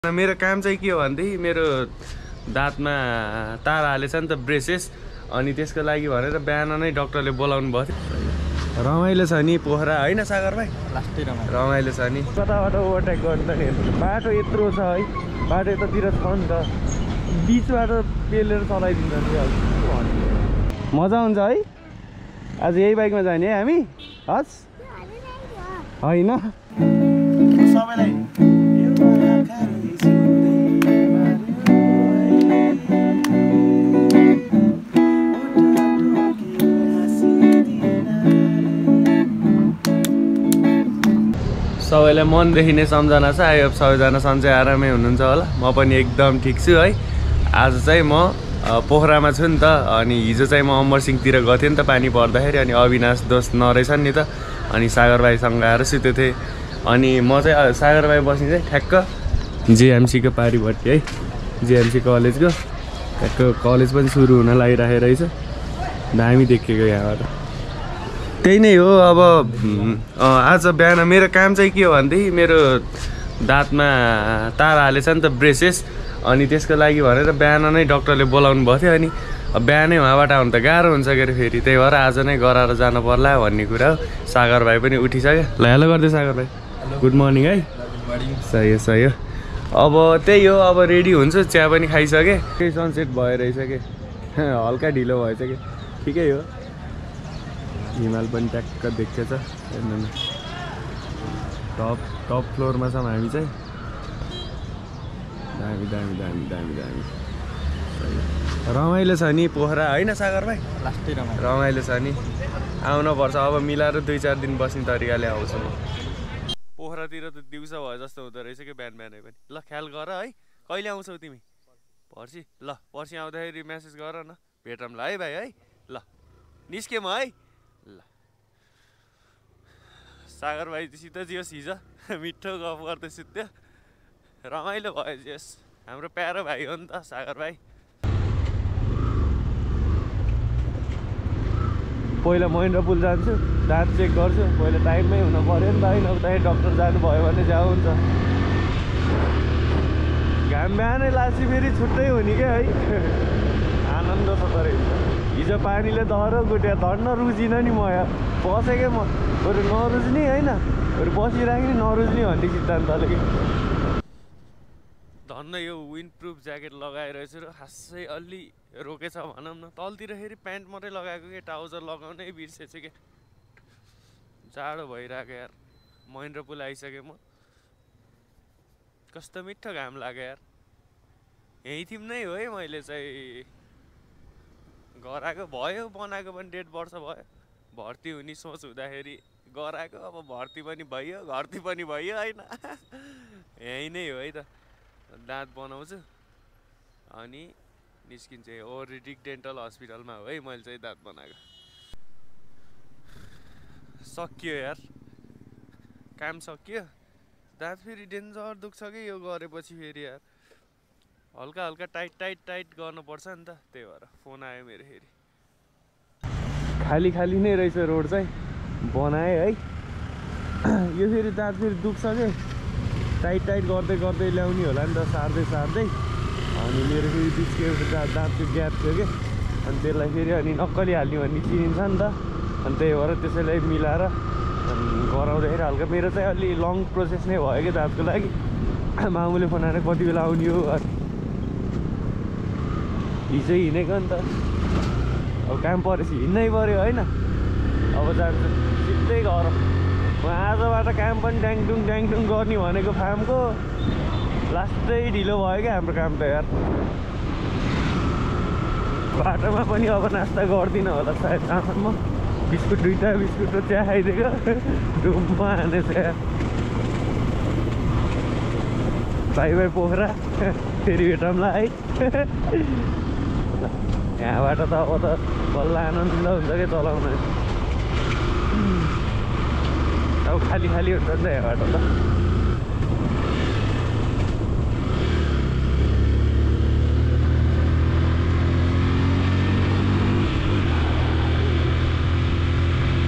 मेरो काम चाहिँ के हो भन्देखि मेरो दाँतमा तार हालेछ नि त ब्रेसेस अनि त्यसको लागि भनेर बिहान नै डाक्टरले बोलाउनु भयो थियो। रमाइलो छ नि पोखरा हैन सागर भाइ? लास्टै रमाइलो छ नि। कताबाट ओभरटेक गर्नु त हेर्नु बाटो यत्रो छ है, बाटो यतातिर छ नि त, बिचबाट पेलेर चलाइदिन्छ नि। मजा हुन्छ है। आज यही बाइकमा जाने है हामी? हस् होइन सबैलाई सबैलाई मनदेखि नै सम्झना छ। आयो सबैजना सन्चै आरामै हुनुहुन्छ होला। म पनि एकदम ठिक छु है। आज चाहिँ म पोखरामा छु नि त, अनि हिजो चाहिँ म अमरसिंहतिर गएको थिएँ नि त पानी पर्दाखेरि, अनि अविनाश दोस्त नरहेछन् नि त, अनि सागर भाइसँग आएर सुतेको थिएँ। अनि म चाहिँ सागर भाइ बस्ने चाहिँ ठ्याक्क जेएमसीको पारिपट्टि है, जेएमसी कलेजको ठ्याक्क कलेज पनि सुरु हुन लागिरहेको रहेछ। दामी देखेको यहाँबाट। त्यही नै हो। अब आज बिहान मेरो काम चाहिँ के हो भनेदेखि मेरो दाँतमा तार हालेछ नि त ब्रेसेस, अनि त्यसको लागि भनेर बिहान नै डाक्टरले बोलाउनु भएको थियो। अनि बिहानै उहाँबाट आउनु त गाह्रो हुन्छ के अरे फेरि, त्यही भएर आज नै गराएर जानु पर्ला भन्ने कुरा हो। सागर भाइ पनि उठिसक्यो। ल हेलो गर्दै सागर भाइ, गुड मर्निङ है। सही हो सही हो। अब त्यही हो, अब रेडी हुन्छु। चिया पनि खाइसकेँ। केही सनसेट भयो रहेछ कि हल्का ढिलो भएछ कि ठिकै हो। हिमाल पनि ट्याक्क देख्छ। हेर्नु न, टप फ्लोरमा छौँ हामी चाहिँ। दामी दामी दामी दामी दामी रमाइलो छ नि पोखरा होइन सागर भाइ? लास्टै रमाइलो छ नि। आउनुपर्छ अब मिलाएर 2-4 दिन बस्ने तरिकाले आउँछु म। पोखरातिर त दिउँसो भयो जस्तो हुँदो रहेछ कि बिहान बिहानै पनि। ल ख्याल गर है। कहिले आउँछौ तिमी? पर्सि? ल पर्सि आउँदाखेरि मेसेज गर न, भेटौँला है भाइ है। ल निस्के म है। ल सागर भाइसित जियोस् हिजो मिठो गफ गर्दै सुत्यो, रमाइलो भयो जियोस्। हाम्रो प्यारो भाइ हो नि त सागर भाइ। पहिला महेन्द्र पुल जान्छु, दाँत चेक गर्छु। पहिला टाइममै हुन पऱ्यो नि त होइन, उता डक्टर जानुभयो भने जाऊ हुन्छ। घाम बिहानै लासी फेरि छुट्टै हुने क्या है। आनन्द छ तर हिजो पानीले धरो गुट्यो, धन्न रुजिन नि म यहाँ बसेकै। म बरु नरुज्ने होइन, बरु बसिराख्ने नरुज्ने भन्ने सिद्धान्तले कि धन्न यो विन्ड प्रुफ ज्याकेट लगाइरहेछु र खासै अलि रोकेछ भनौँ न। तलतिर फेरि प्यान्ट मात्रै लगाएको कि ट्राउजर लगाउनै बिर्सेछु कि। जाडो भइरहेको यार। महेन्द्र पुल आइसकेँ म। कस्तो मिठो घाम लाग्यो यार। यही थिम नै हो है। मैले चाहिँ गराएको भयो, बनाएको पनि 1.5 वर्ष भयो। भर्ती हुने सोच हुँदाखेरि गराएको, अब भर्ती पनि भइयो, घर्ती पनि भइयो होइन। यही नै हो है त। दाँत बनाउँछु अनि निस्किन्छ। ओरिडिक डेन्टल हस्पिटलमा हो है मैले चाहिँ दाँत बनाएको। सकियो यार, काम सकियो। दाँत फेरि डेन्जर दुख्छ कि यो गरेपछि फेरि यार। हल्का हल्का टाइट गर्नुपर्छ नि त, त्यही भएर फोन आयो मेरो फेरि। खाली खाली नै रहेछ रोड चाहिँ, बनाएँ है। यो फेरि दाँत फेरि दुख्छ कि टाइट गर्दै गर्दै ल्याउने होला नि त, सार्दै सार्दै। अनि मेरो फेरि बिचको एउटा दाँतको ग्याप थियो कि, अनि त्यसलाई फेरि अनि नक्कली हाल्ने भन्ने चिनिन्छ नि त, अनि त्यही भएर त्यसैलाई मिलाएर गराउँदाखेरि हल्का मेरो चाहिँ अलि लङ प्रोसेस नै भयो कि दाँतको लागि। मामुले फोन आएर कति बेला आउने हो, हिजो हिँडेको नि त। अब काम परेपछि हिँड्नै पऱ्यो होइन। अब जान्छु सिधै घर। आजबाट काम पनि ड्याङडुङ गर्ने भनेको फार्मको, लास्टै ढिलो भयो क्या हाम्रो काम त यार। बाटोमा पनि अब नास्ता गर्दिनँ होला सायद आमासम्म। बिस्कुट 2टा बिस्कुट र चिया खाइदिएको डुम्मा हानेछ यार। बाई बाई पोखरा, फेरि भेटौँला है। यहाँबाट त अब त बल्ल आनन्द हुन्छ क्या चलाउन। अब खाली खाली हुन्छ नि त यहाँबाट त।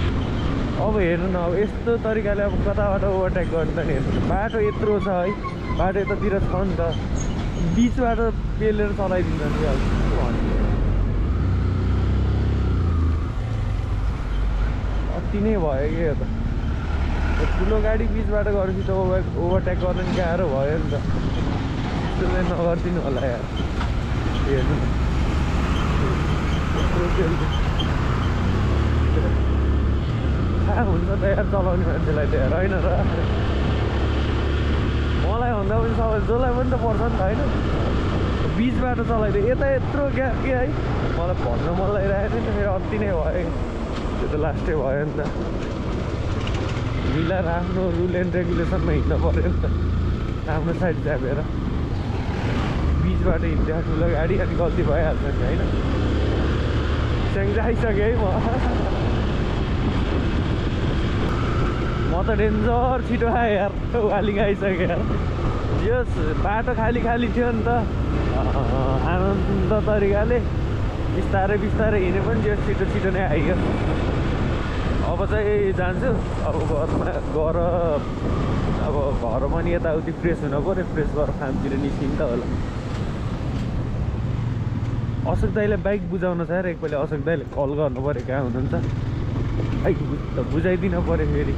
अब हेर्नु न, अब यस्तो तरिकाले अब कताबाट ओभरटेक गर्नु त हेर्नु। बाटो यत्रो छ है, बाटो यतातिर छ नि त बिचबाट पेलेर चलाइदिन्छ नि अब अति नै भयो कि यो त ठुलो गाडी बिचबाट गरेपछि त ओभरटेक गर्न नि गाह्रो भयो नि त त्यस्तो चाहिँ नगरिदिनु होला यार हेर्नु थाहा हुन्छ त यार चलाउने मान्छेलाई त यार होइन र मलाई भन्दा पनि सबै जसलाई पनि त पर्छ नि त होइन बिचबाट चलाइदियो यता यत्रो ग्याप कि है मलाई भन्न मन लागिरहेको थियो नि त फेरि अति नै भयो त्यो त लास्टै भयो नि त मिलाएर आफ्नो रुल एन्ड रेगुलेसनमा हिँड्नु पऱ्यो नि त आफ्नो साइड जाबेर बिचबाट हिँड्दा ठुलो गाडी अनि गल्ती भइहाल्छ नि होइन स्याङ आइसकेँ है म त डेन्जर छिटो आएँ यार वालिङ आइसकेँ यार यस बाटो खाली खाली थियो नि त आनन्द तरिकाले बिस्तारै बिस्तारै हिँडे पनि त्यो छिटो छिटो नै आइयो अब चाहिँ जान्छु अब घरमा गएर अब घरमा नि यताउति फ्रेस हुनु पऱ्यो फ्रेस भएर फार्मतिर निस्किन्छ होला अशोक दाइले बाइक बुझाउन छ यार एकपल्ट अशोक दाइले कल गर्नु पऱ्यो कहाँ हुनुहुन्छ बाइक बुझाइदिनु पऱ्यो फेरि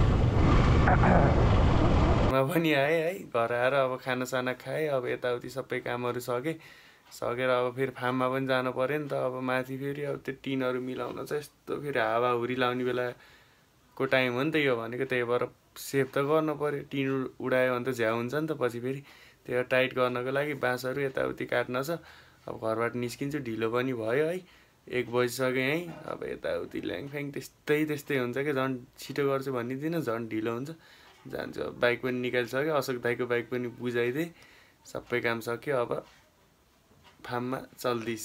म पनि आएँ है घर आएर अब खानासाना खाएँ अब यताउति सबै कामहरू सकेर अब फेरि फार्ममा पनि जानु पऱ्यो नि त अब माथि फेरि अब त्यो टिनहरू मिलाउन चाहिँ यस्तो फेरि हावाहुरी लाउने बेलाको टाइम हो नि त यो भनेको त्यही भएर सेभ त गर्नु पऱ्यो टिन उडायो भने त झ्याउ हुन्छ नि त पछि फेरि त्यो टाइट गर्नको लागि बाँसहरू यताउति काट्न छ अब घरबाट निस्किन्छु ढिलो पनि भयो है 1 बजिसक्यो है अब यताउति ल्याङफ्याङ त्यस्तै हुन्छ कि झन् छिटो गर्छु भनिदिनँ झन् ढिलो हुन्छ जान्छु अब बाइक पनि निकालिसक्यो अशोक दाइको बाइक पनि बुझाइदिएँ सबै काम सक्यो अब फार्ममा चल्दिस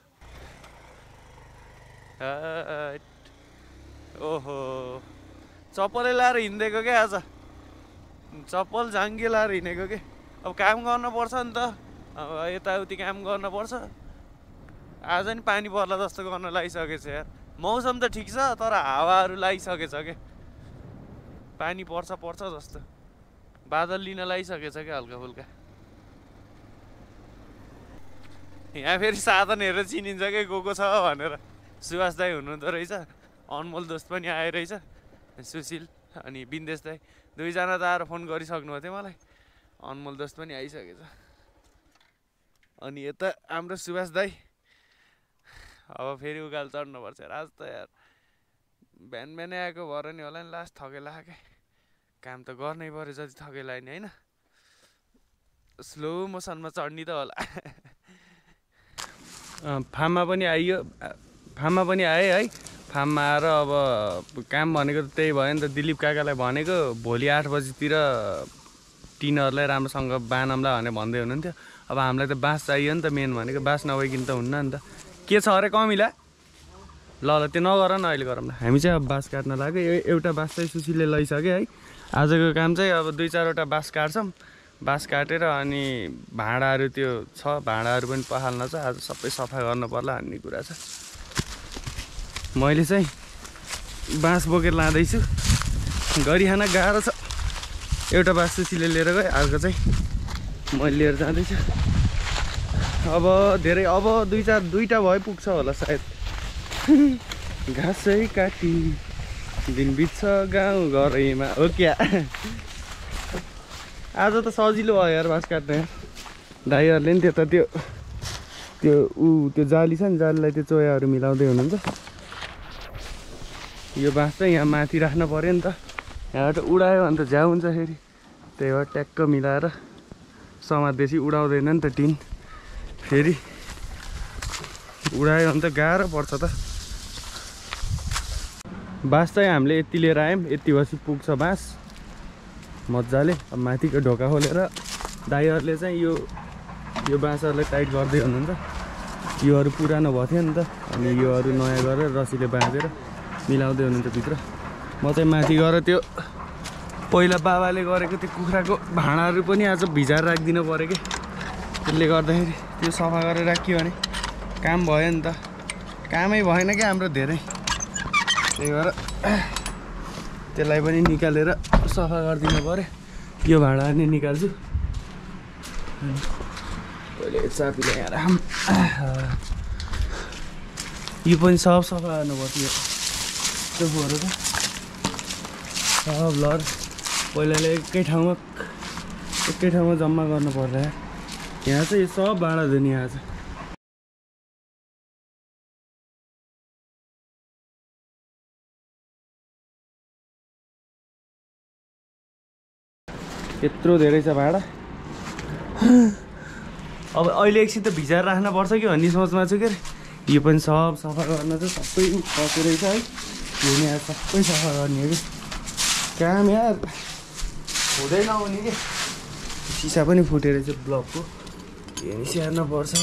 ओहो चप्पलै लाएर हिँडेको क्या आज चप्पल झाङ्गे लाएर हिँडेको के अब काम गर्नुपर्छ नि त अब यताउति काम गर्नुपर्छ आज नि पानी पर्ला जस्तो गर्न लागिसकेछ यार मौसम त ठिक छ तर हावाहरू लागिसकेछ के पानी पर्छ जस्तो बादल लिन लागिसकेछ क्या हल्का फुल्का यहाँ फेरि साधन हेरेर चिनिन्छ कि गएको छ भनेर सुभाष दाई हुनुहुँदो रहेछ अनमोल दोस्त पनि आइरहेछ सुशील अनि बिन्देश दाई दुईजना त आएर फोन गरिसक्नु थियो मलाई अनमोल दोस्त पनि आइसकेछ अनि यता हाम्रो सुभाष दाई अब फेरि उकालो चढ्नुपर्छ आज त यार बिहानै आएको भएर नि होला नि लास्ट थकेला के काम त गर्नै पऱ्यो जति थकेला नि होइन स्लो मोसनमा चढ्ने त होला फार्ममा पनि आएँ है फार्ममा आएर अब काम भनेको त त्यही भयो नि त दिलीप काकालाई भनेको भोलि 8 बजीतिर टिनहरूलाई राम्रोसँग बानौँला भनेर भन्दै हुनुहुन्थ्यो अब हामीलाई त बाँस चाहियो नि त मेन भनेको बाँस नभइकन त हुन्न नि त के छ अरे कमिला ल त्यो नगर न अहिले गरौँ न हामी चाहिँ अब बाँस काट्न लाग्यो एउटा बाँस चाहिँ सुशीलले लैसक्यो है आजको काम चाहिँ अब 2-4वटा बाँस काट्छौँ बाँस काटेर अनि भाँडाहरू त्यो छ भाँडाहरू पनि पखाल्न छ आज सबै सफा गर्नु पर्ला भन्ने कुरा छ मैले चाहिँ बाँस बोकेर लाँदैछु गरिखान गाह्रो छ एउटा बाँस सुशीलले लिएर गयो अर्को चाहिँ मैले लिएर जाँदैछु अब धेरै अब 2-4 भए पुग्छ होला सायद घाँसै काटी दिन बित्छ गाउँ घरैमा हो क्या आज त सजिलो भयो यार बाँस काट्न दाइहरूले नि त्यता त्यो जाली छ नि जालीलाई त्यो चोयाहरू मिलाउँदै हुनुहुन्छ यो बाँस चाहिँ यहाँ माथि राख्नु पऱ्यो नि त यहाँबाट उडायो भने त झ्याउ हुन्छ फेरि त्यही भएर ट्याक्क मिलाएर समातेपछि उडाउँदैन नि त टिन फेरि उडायो भने त गाह्रो पर्छ त बाँस चाहिँ हामीले यति लिएर आयौँ यति बसी पुग्छ बाँस मजाले अब माथिको ढोका खोलेर दाइहरूले चाहिँ यो बाँसहरूलाई टाइट गर्दै हुनुहुन्छ योहरू पुरानो भएको थियो नि त अनि योहरू नयाँ गरेर रस्सीले बाँधेर मिलाउँदै हुनुहुन्छ भित्र म चाहिँ माथि गएर त्यो पहिला बाबाले गरेको त्यो कुखुराको भाँडाहरू पनि आज भिजाएर राखिदिनु पऱ्यो कि त्यसले गर्दाखेरि त्यो सफा गरेर राखियो भने काम भयो नि त कामै भएन क्या हाम्रो धेरै त्यही भएर त्यसलाई पनि निकालेर सफा गरिदिनु पऱ्यो यो भाँडा नि निकाल्छु पहिले चापी ल्याएर यो पनि सब सफा गर्नुपर्छ यो टोफुहरू त सब लड पहिलाले एकै ठाउँमा जम्मा गर्नु पर्छ यहाँ चाहिँ यो सब भाँडा धुने यहाँ चाहिँ यत्रो धेरै छ भाँडा अब अहिले एकछिन त भिजाएर राख्नुपर्छ कि भन्ने सोचमा छु के अरे यो पनि सब सफा गर्न चाहिँ सबै खसेको रहेछ है यो नि सबै सफा गर्ने हो कि काम यार हुँदै नहुने कि सिसा पनि फुटेर चाहिँ ब्लकको यो नि स्याहार्न पर्छ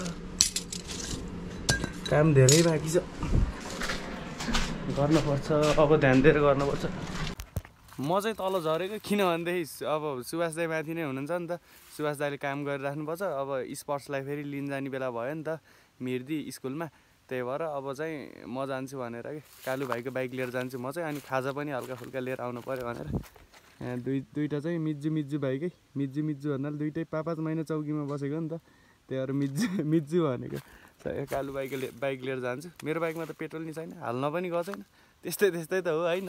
काम धेरै बाँकी छ गर्नुपर्छ अब ध्यान दिएर गर्नुपर्छ म चाहिँ तल झरेको किनभनेदेखि अब सुभाष दाई माथि नै हुनुहुन्छ नि त सुभाष दाईले काम गरिराख्नुपर्छ अब स्पोर्ट्सलाई फेरि लिन जाने बेला भयो नि त मिर्दी स्कुलमा त्यही भएर अब चाहिँ म जान्छु भनेर कि कालु भाइको बाइक लिएर जान्छु म चाहिँ अनि खाजा पनि हल्का फुल्का लिएर आउनु पऱ्यो भनेर यहाँ दुईवटा चाहिँ मिज्जु भाइकै मिज्जु भन्नाले दुइटै 5 महिना चौकीमा बसेको नि त त्यही भएर मिज्जु भनेको कालु बाइक लिएर जान्छु मेरो बाइकमा त पेट्रोल नि छैन हाल्न पनि गएको छैन त्यस्तै त हो होइन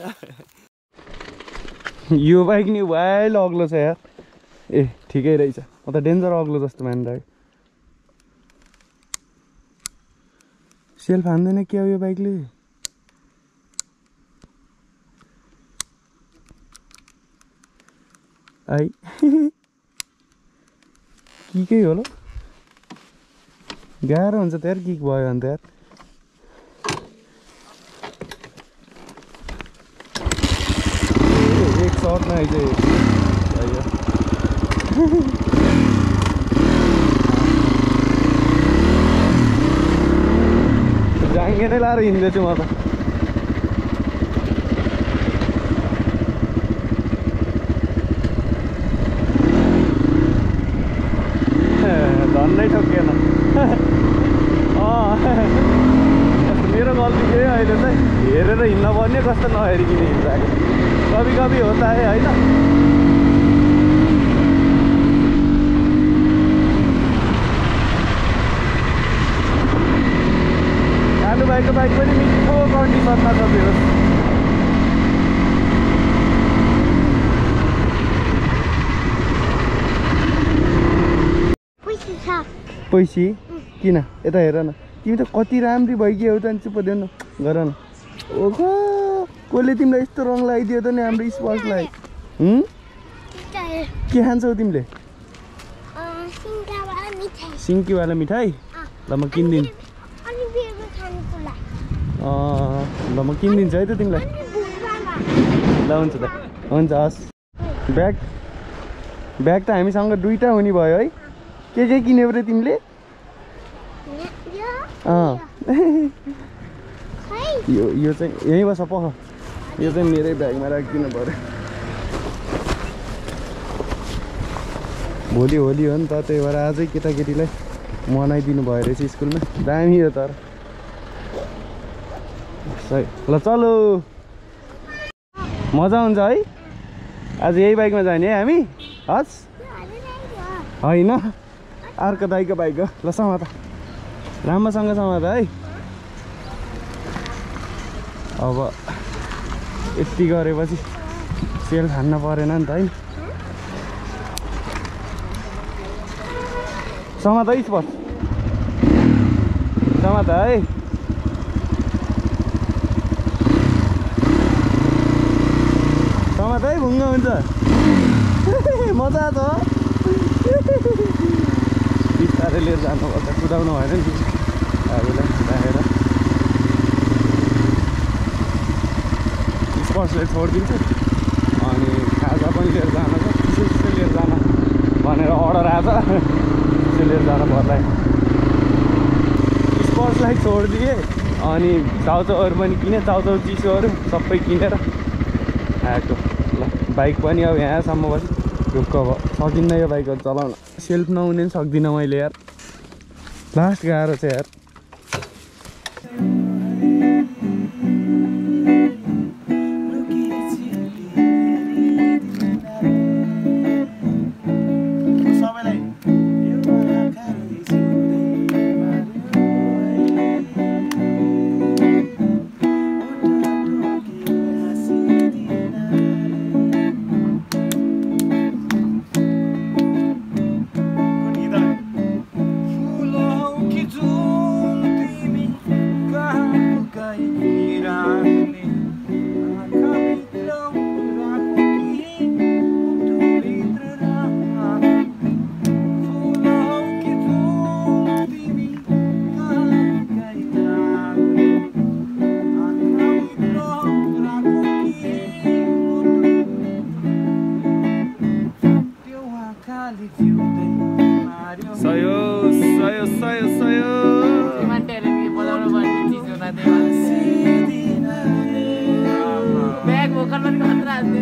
यो बाइक नि वाइल अग्लो छ यार ए ठिकै रहेछ म त डेन्जर अग्लो जस्तो मानिरहेको सेल्फ हान्दैन क्या यो बाइकले आई किकै होला गाह्रो हुन्छ त यार किक भयो भने त यार एक सर्टमा आइज जाङ्गे नै लाएर हिँड्दैछु म त धन्नै ठोकिएन मेरो गल्ती के अहिले चाहिँ हेरेर हिँड्न पर्ने कस्तो नहेरिकन हिँडिरहेको कभी होता है होइन कालु भाइको बाइक पनि मिठो कन्डिसनमा छ त्यो पैसी किन यता हेर न तिमी त कति राम्री भइगयो त नि चुप देन गर न ओहो कसले तिमीलाई यस्तो रङ लगाइदियो त नि हाम्रो स्पोर्ट्सलाई के खान्छौ तिमीले सिङ्कीवाला मिठाई ल म किनिदिन्छु ल म किनिदिन्छु है त तिमीलाई ल हुन्छ त हुन्छ हस् ब्याग त हामीसँग दुईटा हुने भयो है के किन्यौ रे तिमीले यो चाहिँ यहीँ बस पख यो चाहिँ मेरै ब्यागमा राखिदिनु पर्यो भोलि होली हो नि त त्यही भएर आजै केटाकेटीलाई मनाइदिनु भयो रहेछ स्कुलमा दामी हो तर सही ल चलो मजा हुन्छ है आज यही बाइकमा जाने है हामी हस् होइन अर्को दाइको बाइक हो ल समात राम्रोसँग समात है अब यति गरेपछि सेल खान्न परेन नि त है समात है स्पोर्ट समात है समात है भुङ्गा हुन्छ मजा छ बिस्तारै लिएर जानुपर्छ कुदाउनु भएन नि हामीलाई राखेर स्पोर्ट्सलाई छोडिदिन्छु अनि खाजा पनि लिएर जान छ चिसो लिएर जान भनेर अर्डर आएको छ चिसो लिएर जान पर्ला स्पोर्ट्सलाई छोडिदिएँ अनि चाउचाउहरू पनि किनेँ चाउचाउ चिसोहरू सबै किनेर आएको ल बाइक पनि अब यहाँसम्म बसी ढुक्क भयो सकिन्न यो बाइकहरू चलाउन सेल्फ नहुने पनि सक्दिनँ मैले यार लास्ट गाह्रो छ यार सबैलाई सयो सयो सयो सयो बैग वो कलर का खतरा आते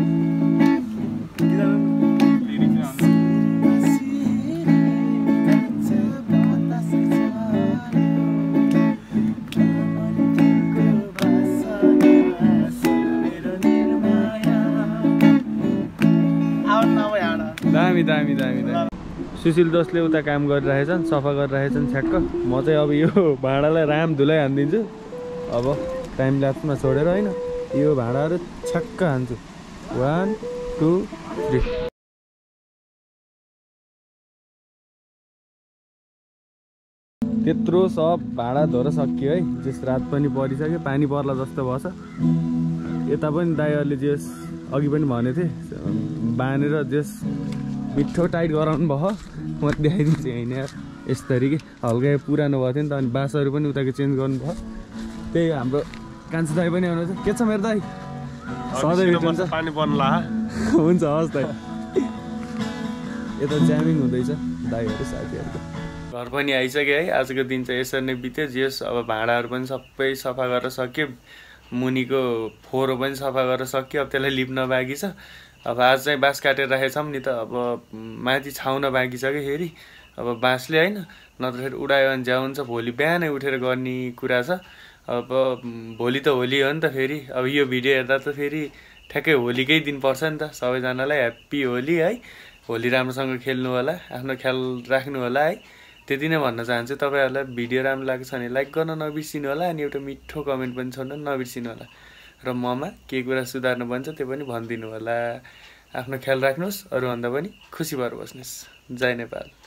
दामी दामी दामी दामी सुशील दोस्तले उता काम गरिरहेछन् सफा गरिरहेछन् छ्याक्क म चाहिँ अब यो भाँडालाई राम धुलाई हानिदिन्छु अब टाइम ल्याप्समा छोडेर होइन यो भाँडाहरू छ्याक्क हान्छु 1 2 3 त्यत्रो सब भाँडा धोएर सकियो है जस रात पनि परिसक्यो पानी पर्ला जस्तो भएछ यता पनि दाइहरूले जस अघि पनि भनेको थिएँ बाँधेर जस मिठो टाइट गराउनु भयो म देखाइदिन्छु होइन यसरी कि हल्का पुरानो भएको थियो नि त अनि बाँसहरू पनि उताको चेन्ज गर्नुभयो त्यही हाम्रो कान्छी दाइ पनि आउनुहुन्छ के छ मेरो दाइ सधैँ भेट्नुहुन्छ पानी पर्नुला हुन्छ हस् दाइ यता ज्यामिङ हुँदैछ दाइहरू साथीहरूको घर पनि आइसक्यो है आजको दिन चाहिँ यसरी नै बित्यो जेस अब भाँडाहरू पनि सबै सफा गरेर सक्यो मुनिको फोहोर पनि सफा गरेर सक्यो अब त्यसलाई लिप्न बाँकी छ अब आज चाहिँ बाँस काटेर राखेको छौँ नि त अब माथि छाउन बाँकी छ कि फेरि अब बाँसले होइन नत्र फेरि उडायो भने झ्याउ हुन्छ भोलि बिहानै उठेर गर्ने कुरा छ अब भोलि त होली हो नि त फेरि अब यो भिडियो हेर्दा त फेरि ठ्याक्कै होलीकै दिन पर्छ नि त सबैजनालाई ह्याप्पी होली है होली राम्रोसँग खेल्नु होला आफ्नो ख्याल राख्नु होला है त्यति नै भन्न चाहन्छु तपाईँहरूलाई भिडियो राम्रो लागेको छ भने लाइक गर्न नबिर्सिनु होला अनि एउटा मिठो कमेन्ट पनि छोड्न नबिर्सिनु होला र ममा के कुरा सुधार्नु भन्छ त्यो पनि भनिदिनु होला आफ्नो ख्याल राख्नुहोस् अरूभन्दा पनि खुसी भएर बस्नुहोस् जय नेपाल